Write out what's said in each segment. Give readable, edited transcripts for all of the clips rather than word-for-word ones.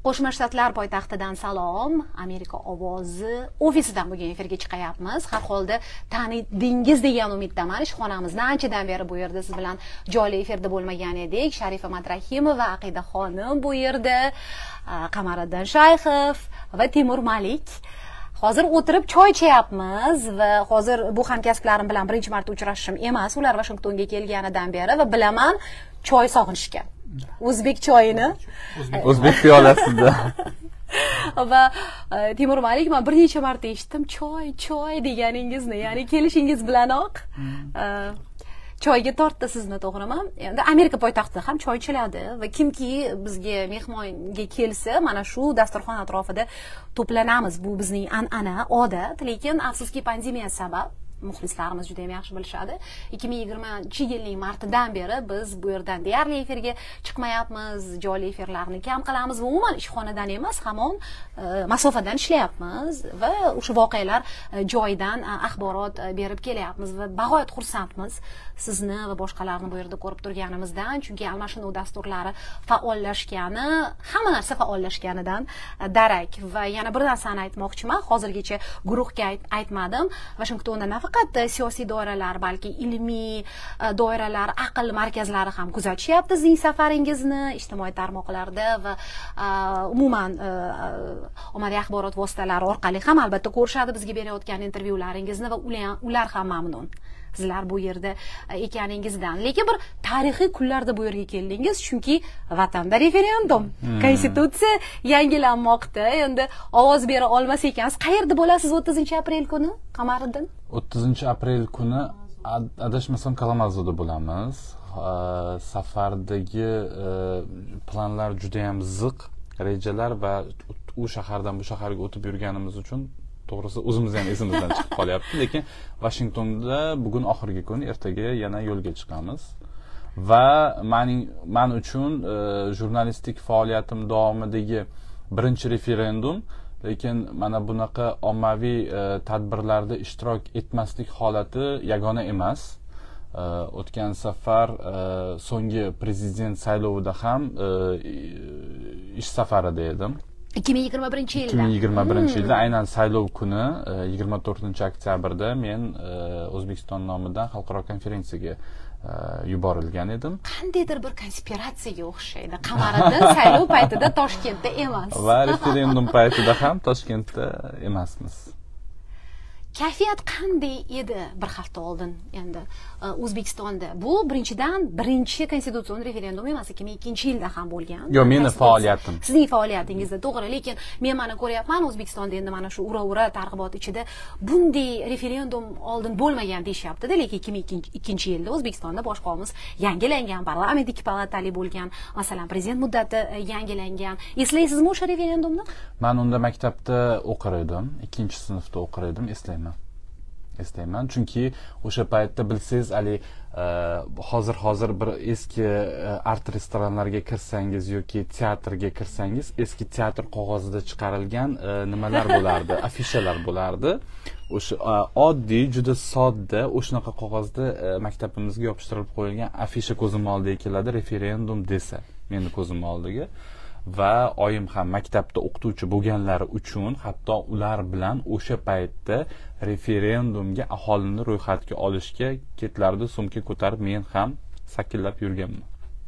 Qo'shma Shtatlar poytaxtidan salom. Amerika ovozi ofisidan bugun efirga chiqayapmiz. Har holda tanidingiz degan umiddaman. Ishxonamizni anchadan beri bu yerda siz bilan jonli efirda bo'lmagan edik. Sharifa Madrahimova, Aqida xonim bu yerda, Qamariddin Shayxov va Timur Malik. Hozir o'tirib choy ichayapmiz va hozir bu hamkasblarim bilan birinchi marta uchrashishim emas. Ular Washingtonga kelganidan beri va bilaman choy sog'inishgan. O'zbek choyini, o'zbek piyolasida. Va Timur Malik, men bir necha marta eshitdim choy deganingizni, ya'ni kelishingiz bilanoq choyga tortdi sizni, to'g'rimi? Endi Amerika poytaxtida ham choy ichiladi va kimki bizga mehmonga kelsa, mana shu dasturxon atrofida to'planamiz. Bu bizning an'ana, odat, lekin afsuski pandemiya sabab muxlislarimiz juda ham yaxshi bilishadi. 2020-yilning martidan beri biz bu yerdan deyarli efirga chiqmayapmiz, jonli efirlarni kam qilamiz va umuman ishxonadan emas, hamon masofadan ishlayapmiz va o'sha voqealar joyidan axborot berib kelyapmiz va bag'oyat xursandmiz sizni va boshqalarni bu yerda ko'rib turganimizdan, chunki almashinuv dasturlari faollashgani, hamma narsa faollashganidan darak. Va yana bir narsani aytmoqchiman, hozirgacha guruhga aytmadim. Washingtonda faqat siyosiy doiralar, balki ilmiy doiralar, aql markazlari ham kuzatishyapti sizning safaringizni ijtimoiy tarmoqlarda va umuman ommaviy axborot vositalari orqali ham albatta ko'rishadi bizga berayotgan intervyularingizni va ular ham mamnun sizlar bu yerda ekaningizdan. Lekin bir tarixiy kunlarda bu yerga keldingiz, chunki vatanda referendum, konstitutsiya yangilanmoqda. Endi ovoz bera olmas ekansiz. Qayerda bo'lasiz 30-aprel kuni, Qamariddin? 30-aprel kuni adashmasam Kalamazorda bo'lamiz. Safardagi planlar juda ham ziq, rejalar va u shahardan bu shaharga o'tib yurganimiz uchun to'g'risi o'zimiz ham esimizdan chiqib qolyapti, lekin Washingtonda bugun oxirgi kun, ertaga yana yo'lga chiqamiz. Va men uchun jurnalistik faoliyatim davomidagi birinchi referendum, lekin mana bunaqa ommaviy tadbirlarda ishtirok etmaslik holati yagona emas. O'tgan safar so'nggi prezident saylovida ham ish safarida edim. 2021-yilda. 2021-yilda aynan saylov kuni 24-oktyabrda men O'zbekiston nomidan xalqaro konferensiyaga yuborilgan edim. Qandaydir bir konspiratsiyaga o'xshaydi. Qamariddin saylov paytida Toshkentda emas. Va referendum paytida ham Toshkentda emasmiz. Kayfiyat qanday edi bir hafta oldin endi O'zbekistonda? Bu birinchi konstitutsion referendum emas, 2002-yilda ham bo'lgan. Yo'q, meni faoliyatim. Sizning faoliyatingizda, to'g'ri, lekin men mana ko'ryapman O'zbekistonda endi mana shu ura targ'ibot ichida bunday referendum oldin bo'lmagan deyishyapti-da, lekin 2002-yilda O'zbekistonda bosh qonun yangilangan, parlament ikki palatali bo'lgan, masalan, prezident muddati yangilangan. Eslaysizmi o'sha referendumni? Men unda maktabda o'qir edim, 2-sinfda o'qir edim, eslayman, chunki o'sha paytda bilsangiz, hozir bir eski art restoranlarga kirsangiz yoki teatrga kirsangiz, eski teatr qog'ozida chiqarilgan nimalar bo'lardi, afishalar bo'lardi. O'sha oddiy, juda sodda, o'shanaqa qog'ozda maktabimizga yopishtirilib qo'yilgan afisha ko'zim oldiga keladi, referendum desa, meni ko'zim oldiga. Va oyim ham maktabda o'qituvchi bo'lganlari uchun hatto ular bilan o'sha paytda referendumga aholini ro'yxatga olishga ketlardi, sumka ko'tarib men ham sakillab yurganman.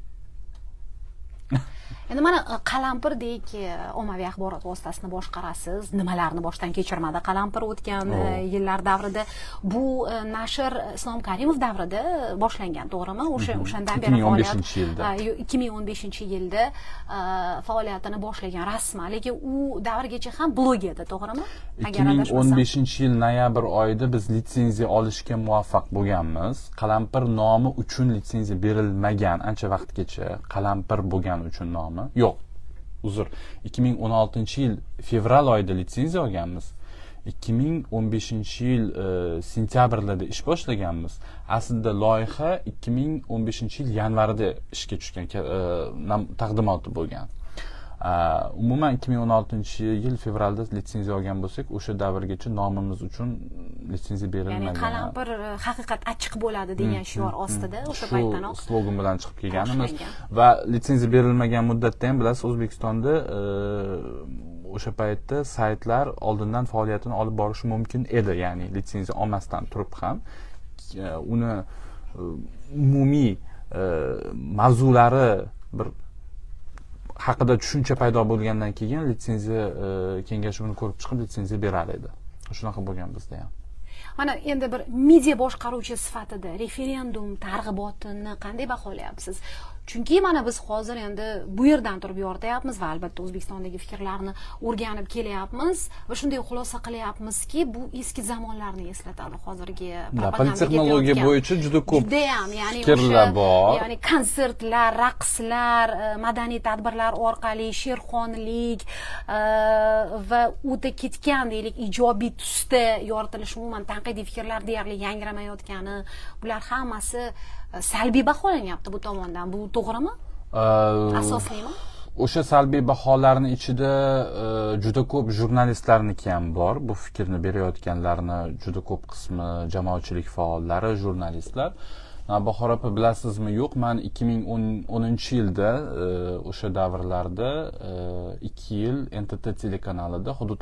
Endi mana Qalampir ommaviy axborot vositasini boshqarasiz. Nimalarni boshdan kechirmadi Qalampir o'tgan yillar davrida? Bu nashr Islom Karimov davrida boshlangan, to'g'rimi? O'shandan beri 2015-yilda faoliyatini boshlagan rasman, lekin u davrgacha ham blog edi, to'g'rimi? 2015-yil noyabr oyida biz litsenziya olishga muvaffaq bo'lganmiz. Qalampir nomi uchun litsenziya berilmagan ancha vaqtgacha, Qalampir bo'lgan uchun nomi. Yo'q, uzr. 2016-yil fevral oyida litsenziya olganmiz. 2015-yil sentyabrlarda ish boshlaganmiz. Aslida loyiha 2015-yil yanvarida ishga tushgan, taqdimoti bo'lgan. Umuman 2016-yil fevralda litsenziya olgan bo'lsak, o'sha davrgacha nomimiz uchun litsenziya berilmagan. Ya'ni qalampir haqiqat achchiq bo'ladi degan shior ostida o'sha paytdanoq slogan bilan chiqib kelganimiz va litsenziya berilmagan muddatda ham bilasiz, O'zbekistonda o'sha paytda saytlar oldindan faoliyatini olib borishi mumkin edi, ya'ni litsenziya olmasdan turib ham uni umumiy mavzulari bir haqida tushuncha paydo bo'lgandan keyin litsenziya kengashi uni ko'rib chiqib litsenziya berar edi. Shunaqa bo'lgan bizda ham. Mana endi bir media boshqaruvchi sifatida referendum targ'ibotini qanday baholayapsiz? Chunki mana biz hozir endi bu yerdan turib yorityapmiz va albatta O'zbekistondagi fikrlarni o'rganib kelyapmiz va shunday xulosa qilyapmizki, bu eski zamonlarni eslatadi. Hozirgi propaganda texnologiya bo'yicha juda ko'p fikrlar bor. Ya'ni konsertlar, raqslar, madaniy tadbirlar orqali sherxonlik va o'ta ketgan deylik ijobiy tusda yoritilishi, umuman tanqidiy fikrlar deyarli yangramayotgani, bular hammasi salbiy baholanyapti bu tomondan. Bu to'g'rimi? Asoslimi? O'sha salbiy baholarning ichida juda ko'p jurnalistlarniki ham bor. Bu fikrni berayotganlarni juda ko'p qismi jamoatchilik faollari, jurnalistlar. Bahor opa, bilasizmi yo'q, men 2010-yilda o'sha davrlarda 2 yil NTT telekanalida hudud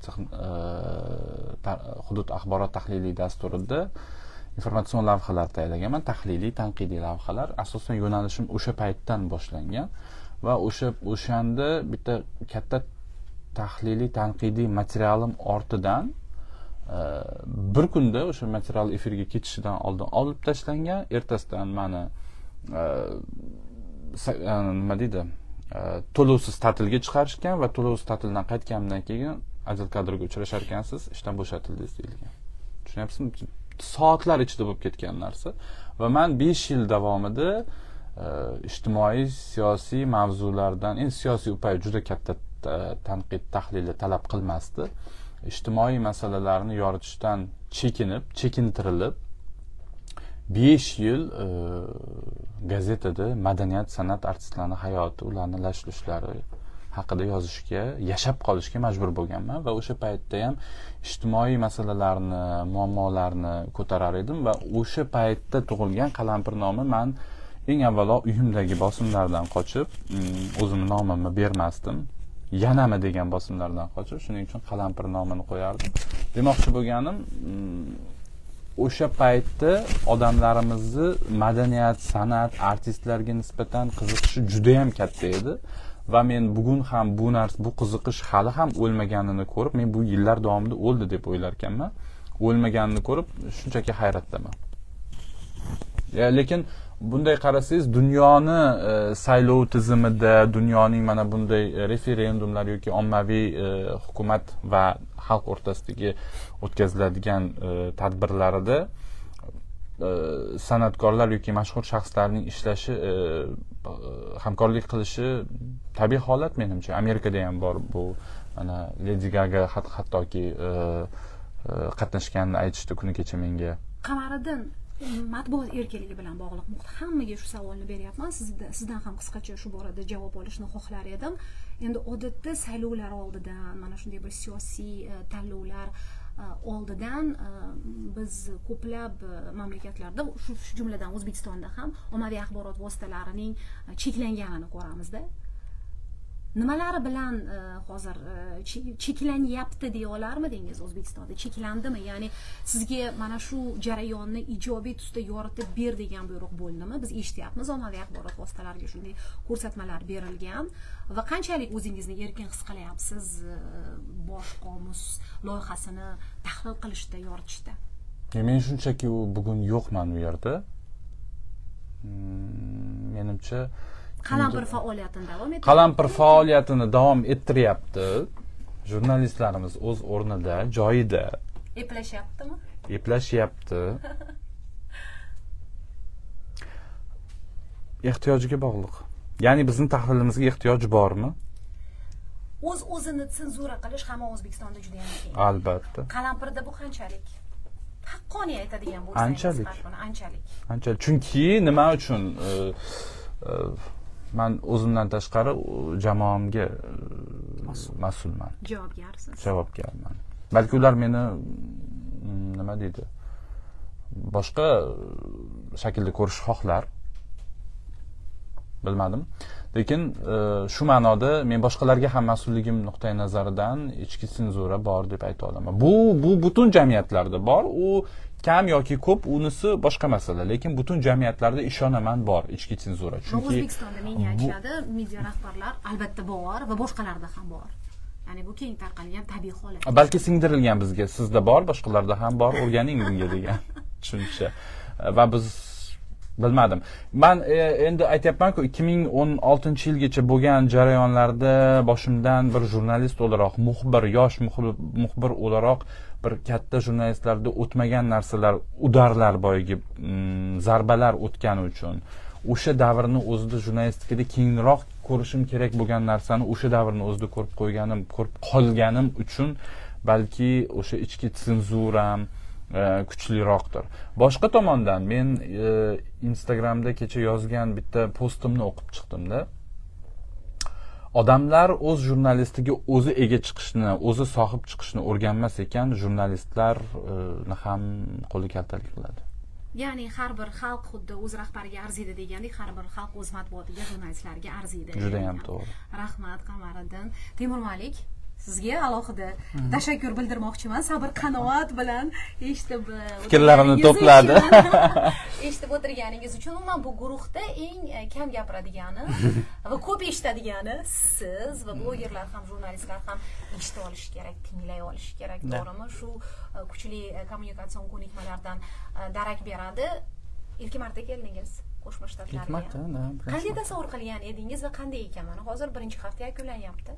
axborot tahliliy dasturida informatsion lavhalar tayyorlaganman, tahliliy, tanqidiy lavhalar. Asosan yo'nalishim o'sha paytdan boshlangan va o'shanda bitta katta tahliliy, tanqidiy materialim ortidan bir kunda o'sha material efirga ketishidan oldin olib tashlangan. Ertasidan meni nima deydi, to'lovsiz ta'tilga chiqarishgan va to'lovsiz ta'tildan qaytganimdan keyin ajal kadrga uchrashar ekansiz, ishdan bo'shatildingiz deyilgan. Tushunyapsizmi? Soatlar ichida bo'lib ketgan narsa va men 5 yil davomida ijtimoiy, siyosiy mavzulardan, endi siyosiy upay juda katta tanqid, tahlili talab qilmasdi. Ijtimoiy masalalarni yoritishdan chekintirilib 5 yil gazetada madaniyat, san'at artistlarining hayoti, ularning lash-lushlari haqida yozishga, yashab qolishga majbur bo'lganman va o'sha paytda ham ijtimoiy masalalarni, muammolarni ko'tarar edim va o'sha paytda tug'ilgan Qalampir nomi men eng avvalo uyimdagi bosimlardan qochib, o'zimning nomimni bermasdim. Yanami degan bosimlardan qochib, shuning uchun Qalampir nomini qo'yardim. Demoqchi bo'lganim, o'sha paytda odamlarimizni madaniyat, san'at, artistlarga nisbatan qiziqishi juda ham katta edi. Va men bugun ham bu qiziqish hali ham o'lmaganini ko'rib, men bu yillar davomida o'ldi deb o'ylar ekanman. O'lmaganini ko'rib shunchaki hayratdaman. Lekin bunday qarasangiz, dunyoni saylov tizimida, dunyoning mana bunday referendumlar yoki ommaviy hukumat va xalq o'rtasidagi o'tkaziladigan tadbirlarida san'atkorlar yoki mashhur shaxslarning ishlashi, hamkorlik qilishi tabiiy holat menimcha. Amerikada ham bor bu. Mana Lady Gaga hattoki qatnashganini aytishdi kuni kecha menga. Qamariddin, matbuot erkinligi bilan bog'liq hammaga shu savolni beryapman. Sizdan ham qisqacha shu borada javob olishni xohlar edim. Endi odatda saylovlar oldidan, mana shunday bir siyosiy tanlovlar oldidan biz ko'plab mamlakatlarda, shu jumladan O'zbekistonda ham ommaviy axborot vositalarining cheklanganini ko'ramizda. Nimalari bilan hozir cheklanyapti deya olarmidingiz O'zbekistonda? Cheklandimi? Ya'ni sizga mana shu jarayonni ijobiy tusda yoritib ber degan buyruq bo'ldimi? Biz eshityapmiz, ommaviy axborot vositalariga shunday ko'rsatmalar berilgan va qanchalik o'zingizni erkin his qilyapsiz bosh qomus loyihasini tahlil qilishda, yoritishda? Men shunchaki bugun yo'qman u yerda. Menimcha Qalampir faoliyatini davom ettiradi. Qalampir faoliyatini davom ettiryapti. Jurnalistlarimiz o'z o'rnida, joyida. Eplashyaptimi? Eplashyapti. Ehtiyojiga bog'liq. Ya'ni bizning tahlilimizga ehtiyoj bormi? O'zini senzura qilish hamma O'zbekistonda juda ham qiyin. Albatta. Qalampirda bu qanchalik? Haqqoniy aytadigan bo'lsangiz, anchalik. Anchalik. Anchalik. Chunki nima uchun men o'zimdan tashqari jamoamga mas'ulman. Javobgarsiz. Javobgarman. Balki ular meni nima deydi? Boshqa shaklda ko'rish xohlar. Bilmadim. Lekin shu ma'noda men boshqalarga ham mas'ulligim nuqtai nazaridan ichki senzura bor deb ayta olaman. Bu butun jamiyatlarda bor. U kam yoki ko'p unisi boshqa masala, lekin butun jamiyatlarda ishonaman bor ichki senzura. Chunki O'zbekistonda menga aytishadi, media rahbarlar albatta bor va boshqalarda ham bor. Ya'ni bu keng tarqalgan tabiiy holat. Balki singdirilgan bizga, sizda bor, boshqalarda ham bor, o'rganing bunga degan tushuncha. Va biz bilmadim. Men endi aytayapman-ku, 2016-yilgacha bo'lgan jarayonlarda boshimdan bir jurnalist o'laroq, yosh muxbir o'laroq bir katta jurnalistlarda o'tmagan narsalar, udarlar boyagi zarbalar o'tgani uchun o'sha davrni o'zida jurnalistikada kengroq ko'rishim kerak bo'lgan narsani o'sha davrni o'zida ko'rib qolganim uchun balki o'sha ichki senzuram kuchliroqdir. Boshqa tomondan men Instagramda kecha yozgan bitta postimni o'qib chiqdimda. Odamlar o'z jurnalistiga o'zi ega chiqishni, o'zi sohib chiqishni o'rganmas ekan, jurnalistlarni ham qo'li kaltalik qiladi. Ya'ni har bir xalq xuddi o'z rahbariga arziydi degandek, har bir xalq o'z matbuotiga, jurnalistlarga arziydi. Juda ham to'g'ri. Rahmat Qamariddin. Temur Malik, sizga alohida tashakkur bildirmoqchiman. Sabr qanoat bilan eshitib fikrlarimni to'pladi. Eshitib o'tirganingiz uchun. Umuman bu guruhda eng kam gapiradigani va ko'p eshitadigani siz va blogerlar ham, jurnalistlar ham eshitib olish kerak, tinglay olish kerak, to'g'rimi? Shu kuchli kommunikatsion ko'nikmalardan darak beradi. Ilk marta keldingiz Qo'shma Shtatlarga. Ilk marta, qanday tasavvur qilgan edingiz va qanday ekan? Mana hozir birinchi hafta yakunlanyapti.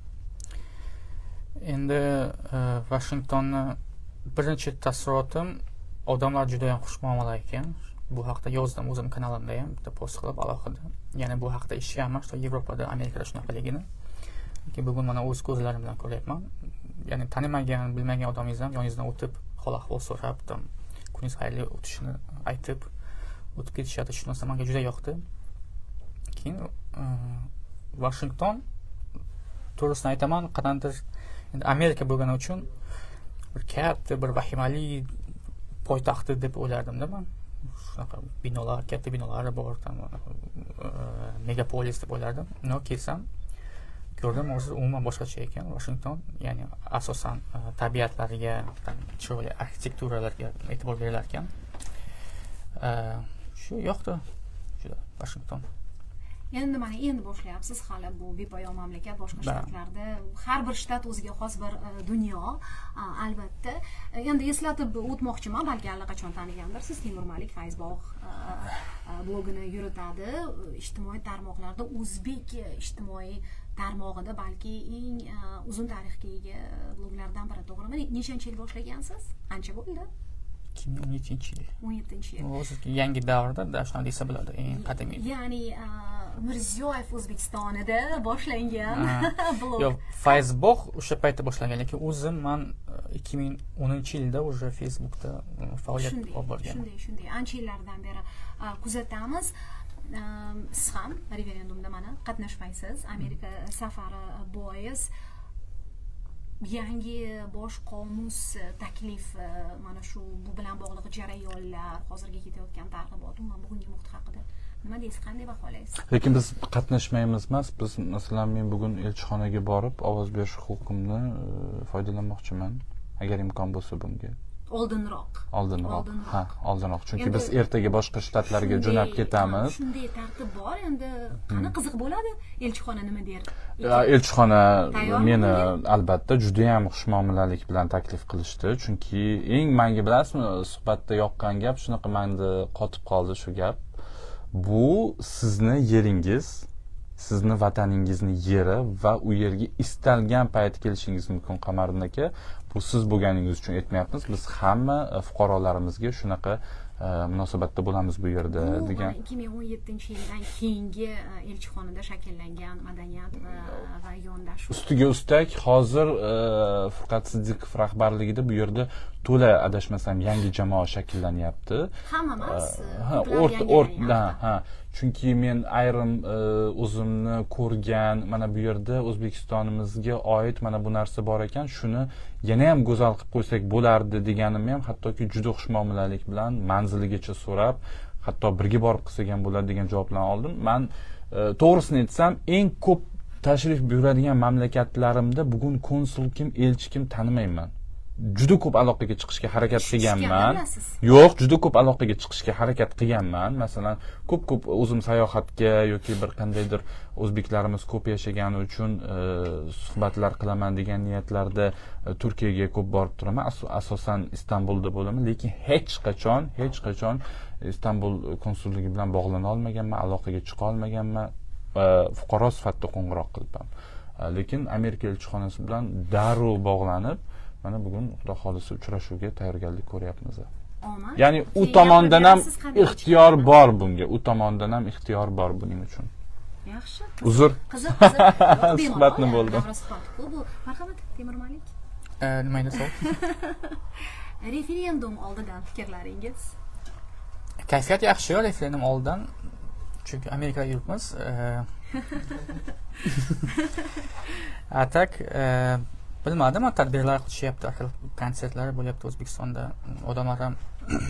Endi Washingtonni birinchi taassurotim, odamlar juda ham xushmuomala ekan. Bu haqda yozdim o'zim kanalimda ham, bitta post qilib alohida. Ya'ni bu haqda eshitganman, что Yevropada, Amerikada shunaqaligini. Lekin bugun mana o'z ko'zlarim bilan ko'ryapman. Ya'ni tanimagan, bilmagan odamingiz ham yoningizdan o'tib, hol-ahvol so'rab, kuningiz xayrli o'tishini aytib o'tib ketishadi. Shu narsa menga juda yoqdi. Keyin Washington, to'g'risini aytaman, qanday endi Amerika bo'lgani uchun bir katta, bir vahimali poytaxti deb o'ylardim-da men. Shunaqa binolar, katta binolari bor, megapolis deb o'ylardim. No, kelsam ko'rdim, o'zi umuman boshqacha ekan Washington. Ya'ni asosan tabiatlariga, chiroyli arxitekturalarga e'tibor berilar ekan. Shu yoqdi juda Washington. Endi mana endi boshlayapsiz, hali bu bepoyon mamlakat, boshqa shtatlarda har bir shtat o'ziga xos bir dunyo, albatta. Endi eslatib o'tmoqchiman, balki allaqachon tanigandirsiz, Temur Malik Facebook blogini yuritadi. Ijtimoiy tarmoqlarda o'zbek ijtimoiy tarmog'ida balki eng uzun tarixga ega bloglardan biri, to'g'rimi? Nechanchi yil boshlagansiz? Qancha bo'ldi? 2017-yil. 17-yil. O'zi yangi davrda shunday desa bo'ladi, eng qadimiy. Ya'ni Mirziyoyev O'zbekistonida boshlangan blog. Yo'q, Facebook o'sha paytda boshlangan, lekin o'zim men 2010-yilda o'sha Facebookda faoliyat olib borganman. Shunday. Ancha yillardan beri kuzatamiz. Siz ham referendumda mana qatnashmaysiz. Amerika safari bois yangi bosh qomus taklif, mana shu bu bilan bog'liq jarayonlar, hozirga ketayotgan targ'ibot, umuman bugungi muhit haqida nima deysiz, qanday baholaysiz? Lekin biz qatnashmaymiz emas. Biz masalan men bugun elchixonaga borib ovoz berish huquqimni foydalanmoqchiman, agar imkon bo'lsa bunga. Oldinroq. Ha, oldinroq. Chunki biz ertaga boshqa shtatlarga jo'nab ketamiz. Shunday tartib bor. Endi qani qiziq bo'ladi, elchixona nima der? Elchixona meni albatta juda ham xushmuomalalik bilan taklif qilishdi. Chunki eng menga bilasizmi, suhbatda yoqqan gap shunaqa menda qotib qoldi shu gap. Bu sizni yeringiz, sizni vataningizni yeri va u yerga istalgan payt kelishingiz mumkin. Qamariddin aka, bu siz bo'lganingiz uchun aytmayapmiz. Biz hamma fuqarolarimizga shunaqa munosabatda bo'lamiz bu yerda degan. 2017-yildan keyingi elchixonada shakllangan madaniyat va yondashuv. Ustiga ustak hozir Furqat Siddiqov rahbarligida bu yerda to'la adashmasam yangi jamoa shakllanyapti. Hamma emas. chunki men ayrim o'zimni ko'rgan mana bu yerda O'zbekistonimizga oid mana bu narsa bor ekan, shuni yana ham go'zal qilib qo'ysak bo'lardi deganimni ham hattoki juda xushmuomalalik bilan manziligacha so'rab, hatto birga borib qilsak ham bo'ladi degan javoblarni oldim. Men to'g'risini aytsam, eng ko'p tashrif buyuradigan mamlakatlarimda bugun konsul kim, elchi kim tanimayman. Juda ko'p aloqaga chiqishga harakat qilganman. Yo'q, juda ko'p aloqaga chiqishga harakat qilganman. Masalan, ko'p o'zim sayohatga yoki bir qandaydir o'zbeklarimiz ko'p yashagani uchun suhbatlar qilaman degan niyatlarda Turkiyaga ko'p borib turaman. Asosan Istanbulda bo'laman, lekin hech qachon Istanbul konsulligi bilan bog'lana olmaganman, aloqaga chiqa olmaganman. Fuqaro sifatida qo'ng'iroq qilibman. Lekin Amerika elchixonasi bilan darrov bog'lanib, mana bugun xudo xolisi uchrashuvga tayyorgarlik ko'ryapmiz. Ya'ni u tomondan ham ixtiyor bor bunga, u tomondan ham ixtiyor bor buning uchun. Yaxshi. Uzr. Qiziq. Suhbatni bo'ldim. Bu marhamat Temur Malik. Nima edi so'z? Referendum oldidan fikrlaringiz? Kayfiyat yaxshi referendum oldidan. Chunki Amerikada yuribmiz. Atak bilmadim, tadbirlar qilishyapti, konsertlar bo'lyapti O'zbekistonda. Odamlar ham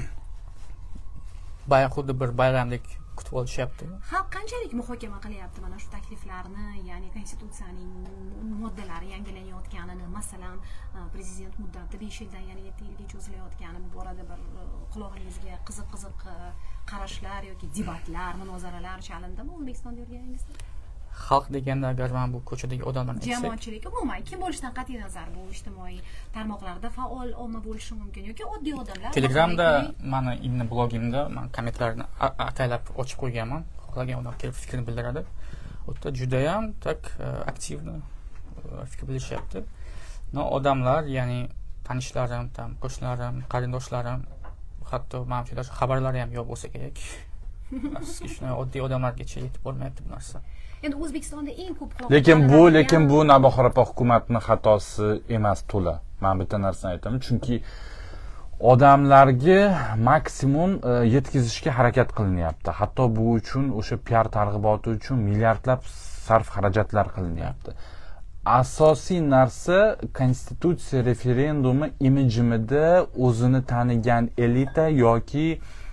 xuddi bir bayramdek kutib olishyapti. Xalq qanchalik muhokama qilyapti mana shu takliflarni, ya'ni konstitutsiyaning moddalari yangilanayotganini, masalan, prezident muddati 5 yildan yana 7 yilga cho'zilayotgani bu borada bir qulog'ingizga qiziq qarashlar yoki debatlar, munozaralar chalindimi O'zbekistonda yurganingizda? Xalq deganda agar mana bu ko'chadagi odamlarni jamoatchilik umuman kim bo'lishidan qat'iy nazar bu ijtimoiy tarmoqlarda faol omma bo'lishi mumkin yoki oddiy odamlar. Telegramda mani imni blogimda men kommentlarni ataylab ochib qo'yganman. Xohlagan odam kelib fikrini bildiradi. U yerda juda ham tak aktivni fikr bildirishyapti. No odamlar, ya'ni tanishlarim, qo'shnilarim, qarindoshlarim, hatto menimcha xabarlari ham yo'q bo'lsa kerak. Shuni oddiy odamlargacha yetib bormayapti bu narsa. Endi O'zbekistonda eng ko'p lekin bu Navbahor opa hukumatning xatosi emas to'la. Men bitta narsani aytaman, chunki odamlarga maksimum yetkazishga harakat qilinyapti. Hatto bu uchun o'sha PR targ'iboti uchun milliardlab sarf xarajatlar qilinyapti. Asosiy narsa konstitutsiya referendumi imijimida o'zini tanigan elita yoki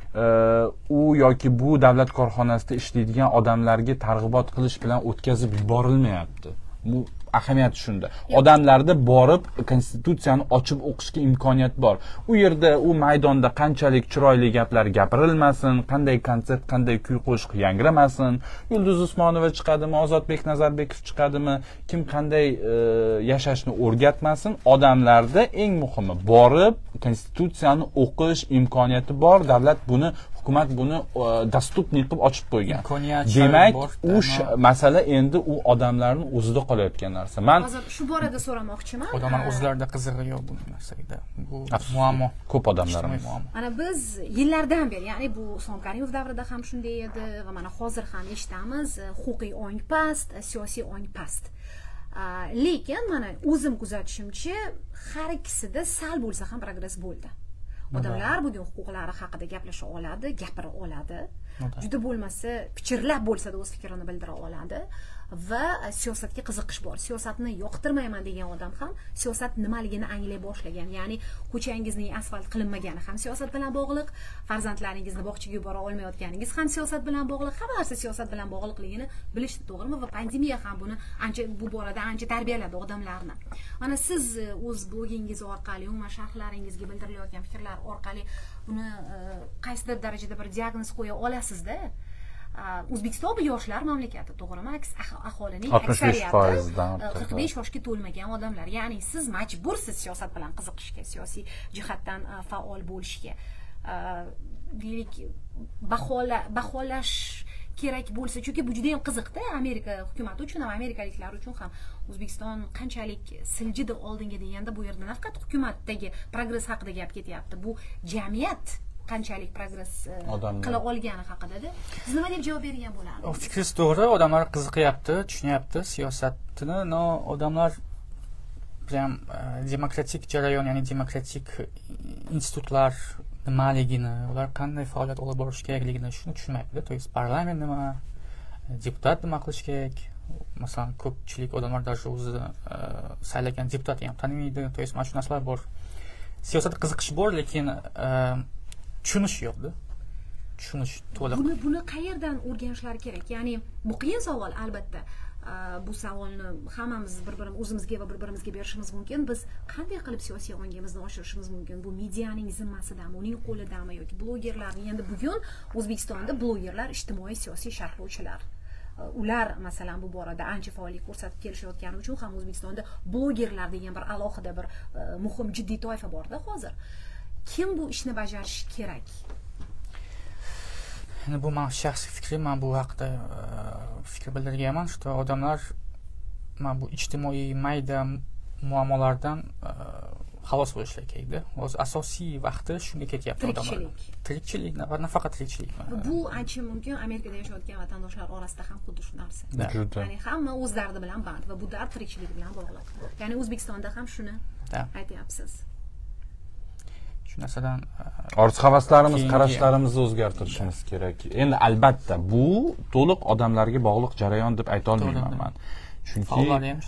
yoki bu davlat korxonasida ishlaydigan odamlarga targ'ibot qilish bilan o'tkazib yuborilmayapti. Bu ahamiyati shunda. Odamlarda borib konstitutsiyani ochib o'qishga imkoniyat bor. U yerda u maydonda qanchalik chiroyli gaplar gapirilmasin, qanday konsert, qanday kuy qo'shiq yangramasin, Yulduz Usmonova chiqadimi, Ozodbek Nazarbekov chiqadimi, kim qanday yashashni o'rgatmasin, odamlarda eng muhimi borib konstitutsiyani o'qish imkoniyati bor. Davlat buni, hukumat buni dostupniy qilib ochib qo'ygan. Demak, masala endi u odamlarning o'zida qolayotgan narsa. Men hozir shu borada so'ramoqchiman. Odamlar o'zlarida qizig'i yo'q bu narsaga. Bu muammo. Ko'p odamlarimiz. Mana biz yillardan beri, ya'ni bu Islom Karimov davrida ham shunday edi va mana hozir ham eshitamiz, huquqiy ong past, siyosiy ong past. Lekin mana o'zim kuzatishimcha har ikkisida sal bo'lsa ham progress bo'ldi. Odamlar bugun huquqlari haqida gaplasha oladi, gapira oladi. Juda bo'lmasa, pichirlab bo'lsa-da o'z fikrini bildira oladi va siyosatga qiziqish bor. Siyosatni yoqtirmayman degan odam ham siyosat nimaligini anglay boshlagan. Ya'ni ko'changizning asfalt qilinmagani ham siyosat bilan bog'liq, farzandlaringizni bog'chaga yubora olmayotganingiz ham siyosat bilan bog'liq, hamma narsa siyosat bilan bog'liqligini bilish to'g'rimi? Va pandemiya ham buni bu borada ancha tarbiyaladi odamlarni. Mana siz o'z blogingiz orqali, umuman sharhlaringizga bildirilayotgan fikrlar orqali buni qaysidir darajada bir diagnoz qo'ya olasizda. O'zbekiston bu yoshlar mamlakati, to'g'rimi? Aholining aksariyati 45 yoshga to'lmagan odamlar. Ya'ni siz majbursiz siyosat bilan qiziqishga, siyosiy jihatdan faol bo'lishga. Deylik, baholash kerak bo'lsa, chunki bu juda ham qiziqda Amerika hukumati uchun ham, amerikaliklar uchun ham. O'zbekiston qanchalik siljida oldinga deganda bu yerda nafaqat hukumatdagi progress haqida gap ketyapti, bu jamiyat qanchalik progress qila olgani haqida-da. Siz nima deb javob bergan bo'larsiz? Fikringiz to'g'ri, odamlar qiziqyapti, tushunyapti siyosatni, odamlar ham demokratik jarayon, ya'ni demokratik institutlar nimaligini, ular qanday faoliyat olib borish kerakligini shuni tushunmayapti. То есть parlament nima, deputat nima qilish kerak? Masalan, ko'pchilik odamlar даже o'zi saylagan deputatni ham tanimaydi. То есть mana shu narsalar bor. Siyosatga qiziqish bor, lekin tushunish yo'qda. Tushunish to'liq. Buni qayerdan o'rganishlari kerak? Ya'ni bu qiyin savol albatta. Bu savolni hammamiz o'zimizga va bir-birimizga berishimiz mumkin. Biz qanday qilib siyosiy ongimizni oshirishimiz mumkin? Bu medianing zimmasidami, uning qo'lidami yoki blogerlarning? Endi bugun O'zbekistonda blogerlar ijtimoiy siyosiy sharhlovchilar. Ular masalan bu borada ancha faollik ko'rsatib kelishayotgani uchun ham O'zbekistonda blogerlar degan bir alohida bir muhim jiddiy toifa borda hozir. Kim bu ishni bajarishi kerak? Bu men shaxsiy fikrim, men bu haqda fikr bildirganman, что odamlar men bu ijtimoiy mayda muammolardan xalos bo'lishlari kerakda. Hozir asosiy vaqti shunga ketyapti odamlar. Tirikchilik, nafaqat tirikchilik. Bu ancha mumkin Amerikada yashayotgan vatandoshlar orasida ham xuddi shu narsa. Ya'ni hamma o'z dardi bilan band va bu dard tirikchilik bilan bog'liq. Ya'ni O'zbekistonda ham shuni aytyapsiz. Shu narsadan orzu-havaslarimiz, qarashlarimizni o'zgartirishimiz kerak. Endi albatta bu to'liq odamlarga bog'liq jarayon deb ayta olmayman men. Chunki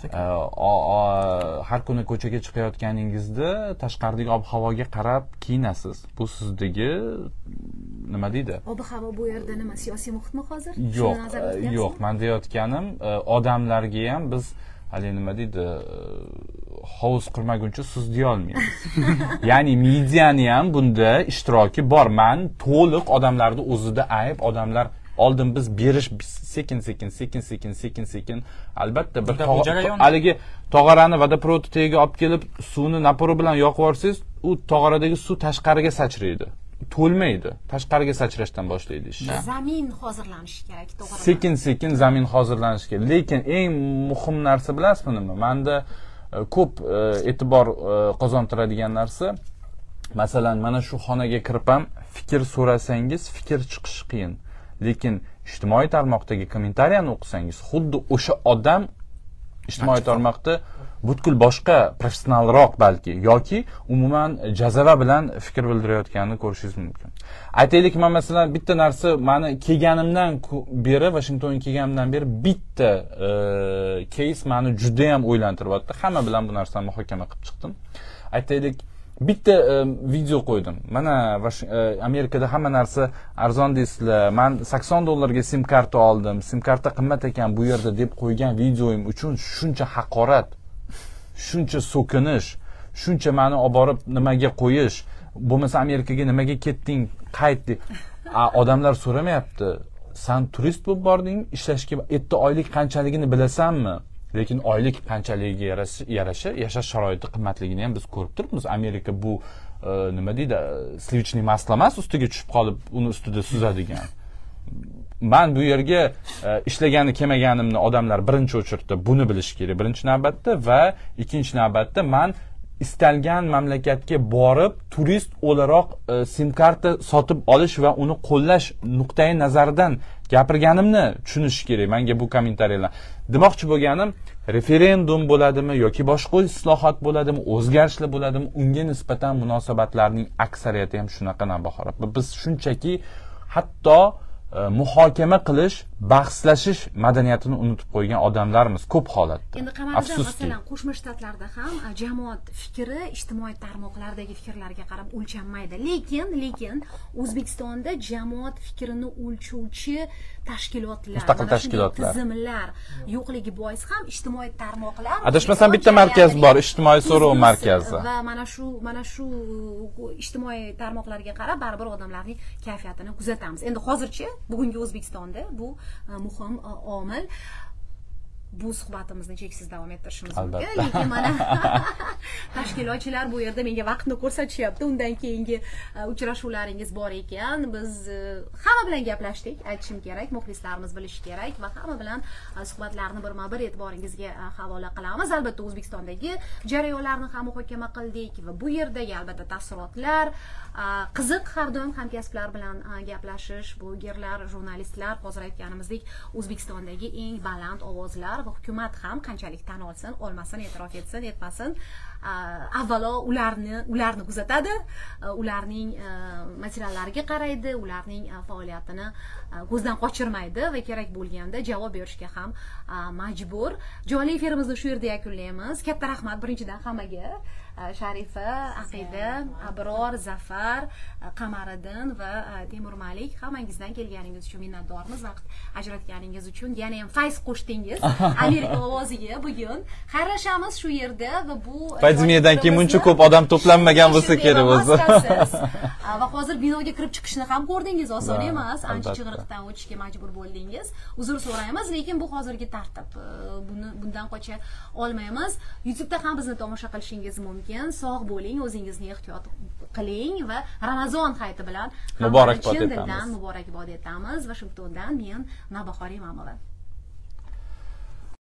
har kuni ko'chaga chiqayotganingizda tashqaridagi ob-havoga qarab kiyinasiz. Bu sizdagi nima deydi? Ob-havo bu yerda nima, siyosiy muhitmi hozir? Yo'q, men deyotganim odamlarga ham biz hali nima deydi, hovuz qurmaguncha suz deya olmaymiz. Ya'ni mediani ham bunda ishtiroki bor. Men to'liq odamlarni o'zida ayb, odamlar oldin biz berish sekin albatta bir haligi tog'orani vodoprovod tagiga olib kelib suvni napori bilan yoqib yorsangiz, u tog'oradagi suv tashqariga sachraydi. To'lmaydi, tashqariga sachrashdan boshlaydi ish. Zamin hozirlanishi kerak, to'g'ri. Sekin zamin hozirlanishi kerak. Lekin eng muhim narsa bilasizmi nima? Menda ko'p e'tibor qozontiradigan narsa, masalan, mana shu xonaga kirib ham fikr so'rasangiz, fikr chiqishi qiyin. Lekin ijtimoiy tarmoqdagi kommentariyani o'qisangiz, xuddi o'sha odam ijtimoiy tarmoqda butkul boshqa, professionalroq balki yoki umuman jazava bilan fikr bildirayotganini ko'rishingiz mumkin. Aytaylik, men masalan bitta narsa, meni kelganimdan beri, Washingtonga kelganimdan beri bitta case meni juda ham o'ylantiryapti. Hamma bilan bu narsani muhokama qilib chiqdim. Aytaylik, bitta video qo'ydim. Mana Amerikada hamma narsa arzon deysizlar. Men $80 sim karta oldim. Sim karta qimmat ekan bu yerda deb qo'ygan videoim uchun shuncha haqorat, shuncha so'kinish, shuncha meni olib borib nimaga qo'yish, bo'lmasa Amerikaga nimaga ketding, qaytdi. Odamlar so'ramayapti. Sen turist bo'lib bording, ishlashga, erta oylik qanchaligini bilasanmi? Lekin oylik qanchaligiga yarasha yashash sharoiti qimmatligini ham biz ko'rib turibmiz. Amerika bu nima deydi, slivichniy masla emas, ustiga tushib qolib uni ustida suzadigan. Men bu yerga ishlagani kelmaganimni odamlar birinchi o'chirda buni bilish kerak, birinchi navbatda, va ikkinchi navbatda men istalgan mamlakatga borib turist o'laroq sim karta sotib olish va uni qo'llash nuqtai nazaridan gapirganimni tushunish kerak. Menga bu kommentariyalar. Demoqchi bo'lganim, referendum bo'ladimi yoki boshqa islohot bo'ladimi, o'zgarishlar bo'ladimi, unga nisbatan munosabatlarning aksariyati ham shunaqa navbahor. Biz shunchaki hatto muhokama qilish, bahslashish madaniyatini unutib qo'ygan odamlarmiz ko'p holatda. Endi qamarda masalan Qo'shma Shtatlarda ham jamoat fikri ijtimoiy tarmoqlardagi fikrlarga qarab o'lchanmaydi. Lekin O'zbekistonda jamoat fikrini o'lchuvchi tashkilotlar, mustaqil tashkilotlar, tizimlar yo'qligi bois ham ijtimoiy tarmoqlar, adashmasam bitta markaz bor, ijtimoiy so'rov markazi. Va mana shu ijtimoiy tarmoqlarga qarab baribir odamlarning kayfiyatini kuzatamiz. Endi hozircha bugungi O'zbekistonda bu muhim omil. Bu suhbatimizni cheksiz davom ettirishimiz mumkin. Lekin mana tashkilotchilar bu yerda menga vaqtni ko'rsatishyapti. Undan keyingi uchrashuvlaringiz bor ekan. Biz hamma bilan gaplashdik, aytishim kerak, muxlislarimiz bilishi kerak va hamma bilan suhbatlarni birma-bir e'tiboringizga havola qilamiz. Albatta O'zbekistondagi jarayonlarni ham muhokama qildik va bu yerdagi albatta taassurotlar qiziq. Har doim hamkasblar bilan gaplashish, blogerlar, jurnalistlar, hozir aytganimizdek O'zbekistondagi eng baland ovozlar rahbar va hukumat ham qanchalik tan olsin, olmasin, e'tirof etsin, etmasin, avvalo ularni kuzatadi, ularning materiallariga qaraydi, ularning faoliyatini ko'zdan qochirmaydi va kerak bo'lganda javob berishga ham majbur. Jonli efirimizni shu yerda yakunlaymiz. Katta rahmat birinchidan hammaga. Sharifa, Aqida, Abror, Zafar, Qamariddin va Temur Malik, hammangizdan kelganingiz uchun minnatdormiz. Vaqt ajratganingiz uchun yana ham fayz qo'shdingiz Amerika ovoziga. Bugun xayrlashamiz shu yerda va bu pandemiyadan keyin buncha ko'p odam to'planmagan bo'lsa kerak o'zi. Va hozir binoga kirib chiqishni ham ko'rdingiz, oson emas. Ancha chig'iriqdan o'tishga majbur bo'ldingiz. Uzr so'raymiz, lekin bu hozirgi tartib. Bundan qocha olmaymiz. YouTube'da ham bizni tomosha qilishingiz mumkin. Sog' bo'ling, o'zingizni ehtiyot qiling va Ramazon hayiti bilan muborakbod etamiz. Washingtondan men Navbahor Imomova.